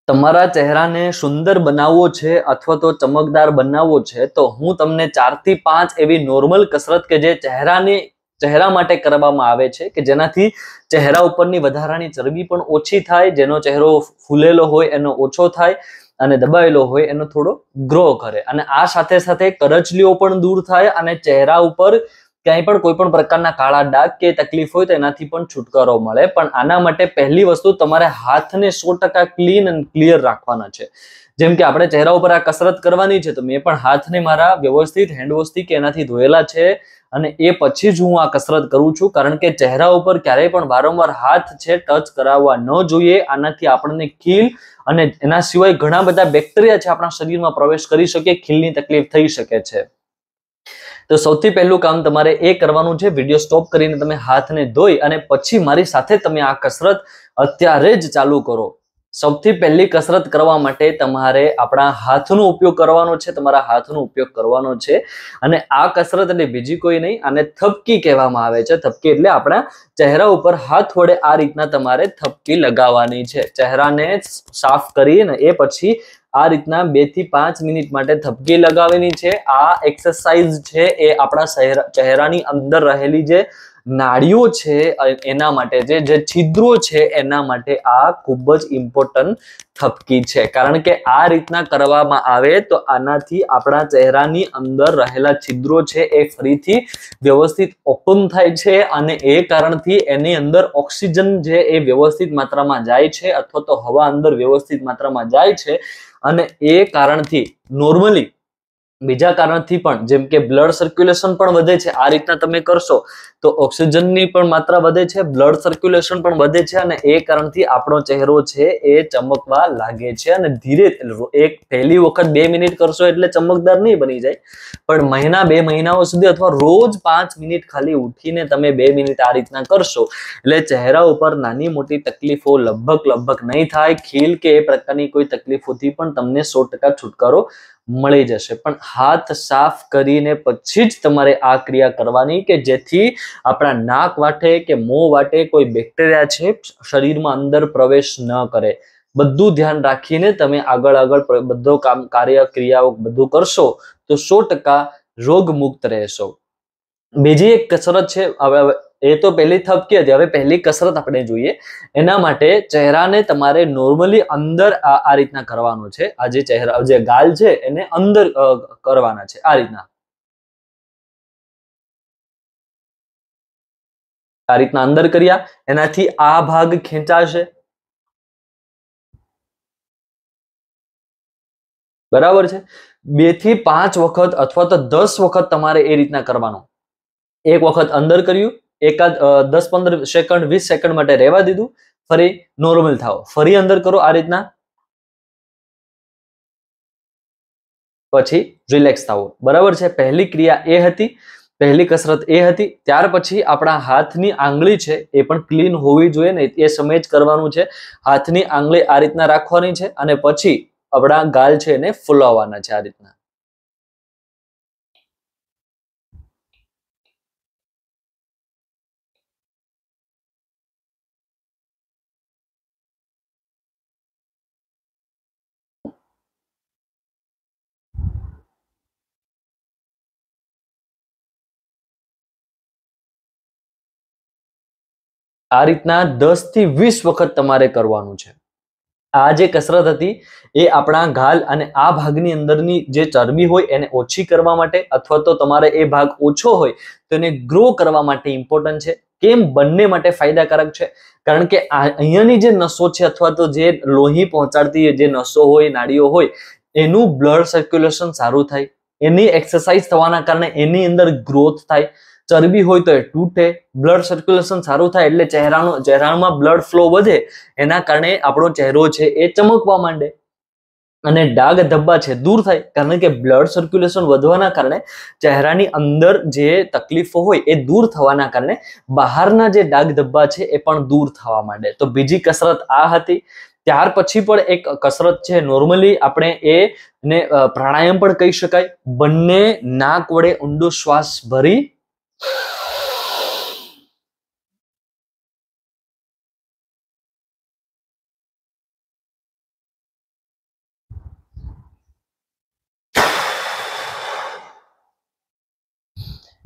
તમારા ચહેરાને સુંદર બનાવવો છે અથવા તો ચમકદાર બનાવવો છે તો હું તમને 4 થી 5 એવી નોર્મલ કસરત કે જે ચહેરા માટે કરવામાં આવે છે કે જેનાથી ચહેરા ઉપરની વધારાની ચરબી પણ ઓછી થાય, જેનો ચહેરો ફૂલેલો હોય એનો ઓછો થાય અને દબાયેલો હોય એનો થોડો ગ્રો કરે, અને આ સાથે સાથે કરચલીઓ પણ દૂર થાય અને ચહેરા ઉપર ક્યાંય પણ કોઈ પણ પ્રકારના કાળા ડાઘ કે તકલીફ હોય તો એનાથી પણ છુટકારો મળે. પણ આના માટે પહેલી વસ્તુ તમારે હાથને 100% ક્લીન અને ક્લિયર રાખવાના છે. જેમ કે આપણે ચહેરા ઉપર આ કસરત કરવાની છે તો મેં પણ હાથને મારા વ્યવસ્થિત હેન્ડવોશથી કે એનાથી ધોયેલા છે અને એ પછી જ હું આ કસરત કરું છું, કારણ કે ચહેરા ઉપર ક્યારેય પણ વારંવાર હાથ છે ટચ કરાવવા ન જોઈએ. આનાથી આપણને ખીલ અને એના સિવાય ઘણા બધા બેક્ટેરિયા છે આપણા શરીરમાં પ્રવેશ કરી શકે, ખીલની તકલીફ થઈ શકે છે. તો સૌથી પહેલું કામ તમારે એ કરવાનું છે, વિડીયો સ્ટોપ કરીને તમે હાથને ધોઈ અને પછી મારી સાથે તમે આ કસરત અત્યારે જ ચાલુ કરો. સૌથી પહેલી કસરત કરવા માટે તમારે આપણા હાથનો ઉપયોગ કરવાનો છે, તમારા હાથનો ઉપયોગ કરવાનો છે. અને આ કસરત એટલે બીજી કોઈ નહીં, આને થપકી કહેવામાં આવે છે. થપકી એટલે આપણા ચહેરા ઉપર હાથ વડે આ રીતના તમારે થપકી લગાવવાની છે. ચહેરાને સાફ કરીને એ પછી આ રીતના 2 થી 5 મિનિટ માટે થપકી લગાવવાની છે. આ એક્સરસાઇઝ છે એ આપણા ચહેરાની અંદર રહેલી જે નાડીઓ છે એના માટે, જે છિદ્રો છે એના માટે આ ખૂબ જ ઇમ્પોર્ટન્ટ થપકી છે. કારણ કે આ રીતના કરવામાં આવે તો આનાથી આપણા ચહેરાની અંદર રહેલા છિદ્રો છે એ ફરીથી વ્યવસ્થિત ઓપન થાય છે અને એ કારણથી એની અંદર ઓક્સિજન જે એ વ્યવસ્થિત માત્રામાં જાય છે અથવા તો હવા અંદર વ્યવસ્થિત માત્રામાં જાય છે. અને એ કારણથી નોર્મલી બીજા કારણથી પણ, જેમ કે બ્લડ સર્ક્યુલેશન પણ વધે છે. આ રીતના તમે કરશો તો ઓક્સિજનની પણ માત્રા વધે છે, બ્લડ સર્ક્યુલેશન પણ વધે છે અને એ કારણથી આપણો ચહેરો છે એ ચમકવા લાગે છે. અને ધીરે પહેલી વખત 2 મિનિટ કરશો એટલે ચમકદાર નહીં બની જાય, પણ મહિના 2 મહિનાઓ સુધી અથવા રોજ 5 મિનિટ ખાલી ઉઠીને તમે 2 મિનિટ આ રીતના કરશો એટલે ચહેરા ઉપર નાની મોટી તકલીફો લગભગ નહીં થાય. ખીલ કે એ પ્રકારની કોઈ તકલીફોથી પણ તમને 100% છુટકારો મળી જશે. પણ હાથ સાફ કરીને પછી જ તમારે આ ક્રિયા કરવાની કે જેથી આપણા નાક વાટે કે મોં વાટે કોઈ બેક્ટેરિયા છે શરીરમાં અંદર પ્રવેશ ન કરે. બધું ધ્યાન રાખીને તમે આગળ બધો ક્રિયાઓ બધું કરશો તો 100% રોગ મુક્ત રહેશો. બીજી એક કસરત છે, હવે એ તો પહેલી થપકી હતી, હવે પહેલી કસરત આપણે જોઈએ. એના માટે ચહેરાને તમારે નોર્મલી અંદર આ રીતના કરવાનો છે. આ જે ગાલ છે એને અંદર કરવાના છે. આ રીતના અંદર કર્યા, એનાથી આ ભાગ ખેંચાશે, બરાબર છે. 2 થી 5 વખત અથવા તો 10 વખત તમારે એ રીતના કરવાનો. એક વખત અંદર કર્યું, એકાદ 10-15 સેકન્ડ 20 સેકન્ડ માટે રહેવા દીધું, ફરી નોર્મલ થાવ, ફરી અંદર કરો આ રીતના, પછી રિલેક્સ થાવો. બરાબર છે. પહેલી ક્રિયા એ હતી, પહેલી કસરત એ હતી. ત્યાર પછી આપણા હાથની આંગળી છે એ પણ ક્લીન હોવી જોઈએ ને, એ સમય જ કરવાનું છે. હાથની આંગળી આ રીતના રાખવાની છે અને પછી આપણા ગાલ છે એને ફૂલાવવાના છે આ રીતના. આ રીતના 10 થી 20 વખત તમારે કરવાનું છે. આ જે કસરત હતી એ આપણા ગાલ અને આ ભાગની અંદરની જે ચરબી હોય એને ઓછી કરવા માટે, અથવા તો તમારે એ ભાગ ઓછો હોય તો એને ગ્રો કરવા માટે ઇમ્પોર્ટન્ટ છે. કેમ? બંને માટે ફાયદાકારક છે. કારણ કે અહીંયાની જે નસો છે અથવા તો જે લોહી પહોંચાડતી જે નસો હોય, નાડીઓ હોય, એનું બ્લડ સર્ક્યુલેશન સારું થાય, એની એક્સરસાઇઝ થવાના કારણે એની અંદર ગ્રોથ થાય. ચરબી હોય તો એ તૂટે, બ્લડ સર્ક્યુલેશન સારું થાય એટલે ચહેરામાં બ્લડ ફ્લો વધે, એના કારણે આપણો ચહેરો છે એ ચમકવા માંડે અને ડાઘ ધબ્બા છે દૂર થાય. કારણ કે બ્લડ સર્ક્યુલેશન વધવાના કારણે ચહેરાની અંદર જે તકલીફો હોય એ દૂર થવાના કારણે બહારના જે ડાઘ ધબ્બા છે એ પણ દૂર થવા માંડે. તો બીજી કસરત આ હતી. ત્યાર પછી પણ એક કસરત છે, નોર્મલી આપણે એને પ્રાણાયામ પણ કહી શકાય. બંને નાક વડે ઊંડો શ્વાસ ભરી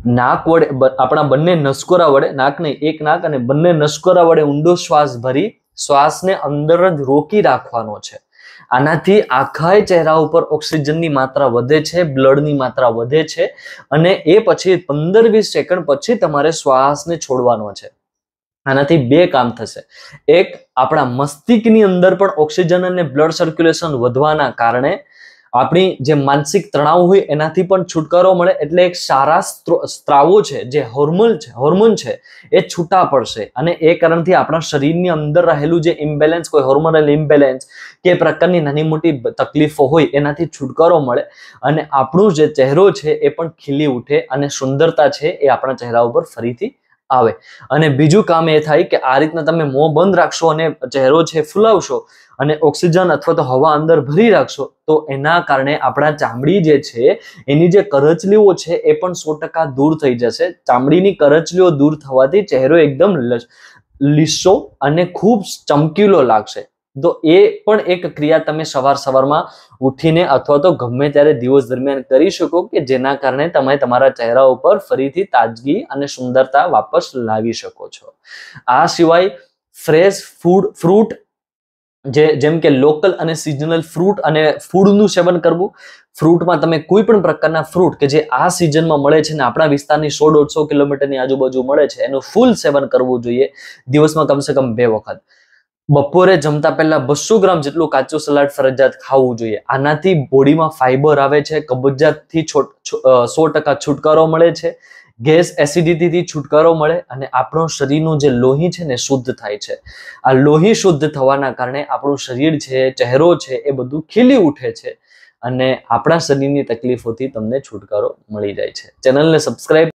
નાક વડે આપણા બંને નસકોરા વડે, નાક નહીં, એક નાક અને બંને નસકોરા વડે ઊંડો શ્વાસ ભરી શ્વાસને અંદર જ રોકી રાખવાનો છે. આનાથી આખા ચહેરા ઉપર ઓક્સિજનની માત્રા વધે છે, બ્લડની માત્રા વધે છે અને એ પછી 15-20 સેકન્ડ પછી તમારે શ્વાસને છોડવાનો છે. આનાથી બે કામ થશે. એક, આપણા મસ્તિષ્કની અંદર પણ ઓક્સિજન અને બ્લડ સર્ક્યુલેશન વધવાના કારણે આપણી જે માનસિક તણાવ હોય એનાથી પણ છુટકારો મળે, એટલે એક સારા સ્ત્રાવો છે, જે હોર્મોન છે એ છૂટા પડશે અને એ કારણથી આપણા શરીરની અંદર રહેલું જે ઇમ્બેલેન્સ, કોઈ હોર્મોનલ ઇમ્બેલેન્સ કે પ્રકારની નાની મોટી તકલીફો હોય એનાથી છુટકારો મળે અને આપણો જે ચહેરો છે એ પણ ખીલી ઉઠે અને સુંદરતા છે એ આપણા ચહેરા ઉપર ફરીથી આવે. અને બીજું કામ એ થાય કે આ રીતના તમે મોં બંધ રાખશો અને ચહેરો છે ફૂલાવશો અને ઓક્સિજન અથવા તો હવા અંદર ભરી રાખશો તો એના કારણે આપણા ચામડી જે છે એની જે કરચલીઓ છે એ પણ 100% દૂર થઈ જશે. ચામડીની કરચલીઓ દૂર થવાથી ચહેરો એકદમ લીસો અને ખૂબ ચમકીલો લાગશે. તો એ પણ એક ક્રિયા તમે સવારમાં ઉઠીને અથવા તો ગમે ત્યારે દિવસ દરમિયાન કરી શકો કે જેના કારણે તમે તમારા ચહેરા ઉપર ફરીથી તાજગી અને સુંદરતા વાપસ લાવી શકો છો. આ સિવાય ફ્રેશ ફ્રૂટ, જેમ કે લોકલ અને સિઝનલ ફ્રૂટ અને ફૂડનું સેવન કરવું. ફ્રૂટમાં તમે કોઈ પણ પ્રકારના ફ્રૂટ કે જે આ સિઝનમાં મળે છે ને આપણા વિસ્તારની 100-150 કિલોમીટરની આજુબાજુ મળે છે એનું ફૂલ સેવન કરવું જોઈએ, દિવસમાં કમસે કમ 2 વખત. બપોરે જમતા પહેલા 200 ગ્રામ જેટલું કાચું સલાડ ફરજિયાત ખાવું જોઈએ. આનાથી બોડીમાં ફાઈબર આવે છે, કબજિયાતથી 100% છુટકારો મળે છે, ગેસ એસિડિટીથી છુટકારો મળે અને આપણું શરીરનું જે લોહી છે ને શુદ્ધ થાય છે. આ લોહી શુદ્ધ થવાના કારણે આપણું શરીર છે, ચહેરો છે એ બધું ખીલી ઉઠે છે અને આપણા શરીરની તકલીફોથી તમને છુટકારો મળી જાય છે. ચેનલને સબસ્ક્રાઇબ